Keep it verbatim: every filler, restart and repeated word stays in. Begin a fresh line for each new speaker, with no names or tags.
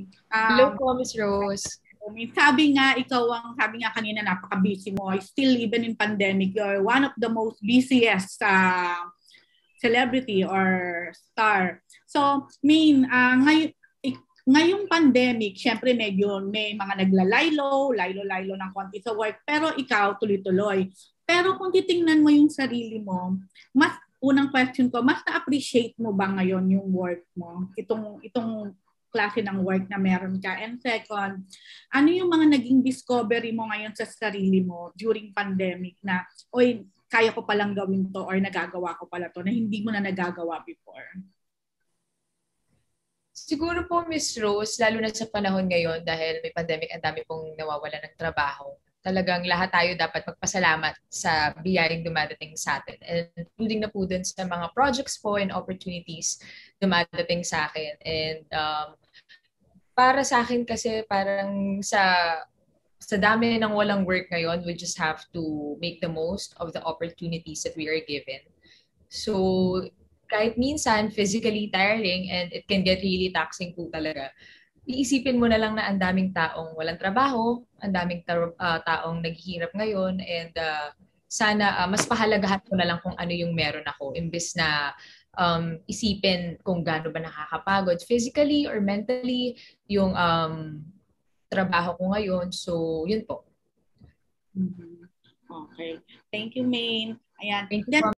Hello
Um,
po, Miss Rose.
sabi nga, ikaw ang, sabi nga kanina, napaka-busy mo. Still, even in pandemic, you're one of the most busiest uh, celebrity or star. So, Min, uh, ngay- ngayong pandemic, syempre medyo may mga naglalaylo, laylo-laylo ng konti sa work, pero ikaw tuloy-tuloy. Pero kung titingnan mo yung sarili mo, mas unang question ko, mas na-appreciate mo ba ngayon yung work mo? Itong itong klase ng work na meron ka. And second, ano yung mga naging discovery mo ngayon sa sarili mo during pandemic na, oy, kaya ko palang gawin to or nagagawa ko pala to na hindi mo na nagagawa before?
Siguro po, Miss Rose, lalo na sa panahon ngayon dahil may pandemic, ang dami pong nawawala ng trabaho. Talagang lahat tayo dapat magpasalamat sa biyayang dumadating sa atin. And including na po dun sa mga projects po and opportunities dumadating sa akin. And um, para sa akin kasi parang sa sa dami ng walang work ngayon, we just have to make the most of the opportunities that we are given. So, kahit minsan physically tiring and it can get really taxing po talaga, iisipin mo na lang na ang daming taong walang trabaho, ang daming ta- uh, taong naghihirap ngayon, and uh, sana uh, mas pahalagahan ko na lang kung ano yung meron ako imbes na um, isipin kung gaano ba nakakapagod physically or mentally yung um, trabaho ko ngayon. So, yun po.
Mm-hmm. Okay. Thank you, Maine. Ayan.
Thank you
Then,
po.